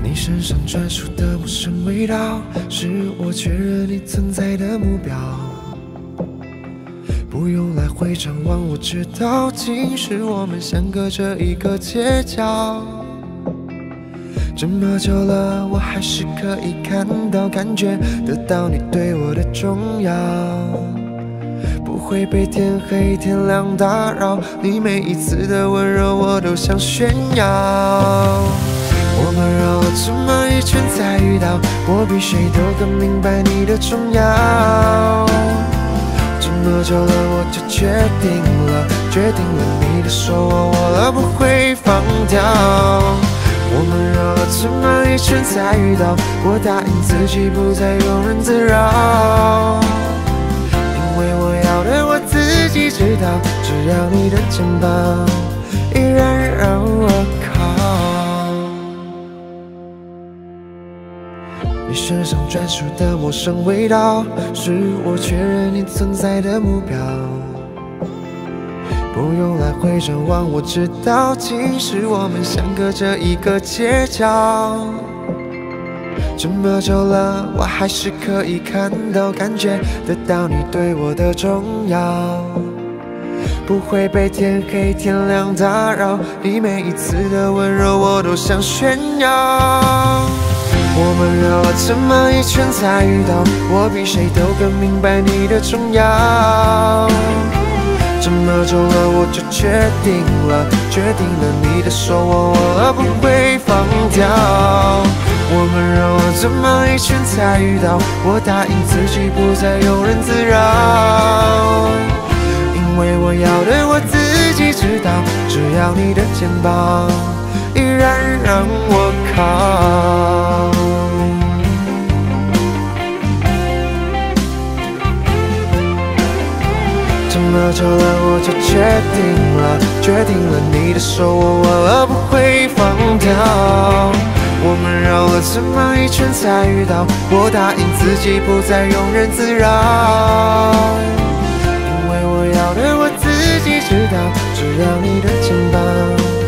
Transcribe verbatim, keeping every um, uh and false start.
你身上专属的陌生味道，是我确认你存在的目标。不用来回张望，我知道，其实我们相隔着一个街角。这么久了，我还是可以看到、感觉得到你对我的重要。不会被天黑天亮打扰，你每一次的温柔我都想炫耀。我们绕了这么一圈才遇到，我比谁都更明白你的重要。这么久了，我就决定了，决定了你的手我握了不会放掉。我们绕了这么一圈才遇到，我答应自己不再庸人自扰。因为我要的我自己知道，只要你的肩膀依然让我靠。你身上专属的陌生味道，是我确认你存在的目标。不用来回张望，我知道，其实我们相隔着一个街角。这么久了，我还是可以看到、感觉得到你对我的重要。不会被天黑天亮打扰，你每一次的温柔我都想炫耀。我们绕了这么一圈才遇到，我比谁都更明白你的重要。这么久了，我就决定了，决定了你的手我握了不会放掉。我们绕了这么一圈才遇到，我答应自己不再庸人自扰。因为我要的我自己知道，只要你的肩膀依然让我靠。这么久了，我就决定了，决定了你的手我握了不会放掉。我们绕了这么一圈才遇到，我答应自己不再庸人自扰。因为我要的我自己知道，只要你的肩膀